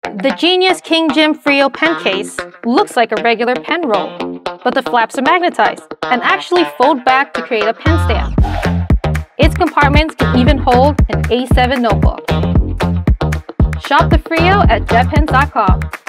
The genius King Jim Frio pen case looks like a regular pen roll, but the flaps are magnetized and actually fold back to create a pen stand. Its compartments can even hold an A7 notebook. Shop the Frio at JetPens.com.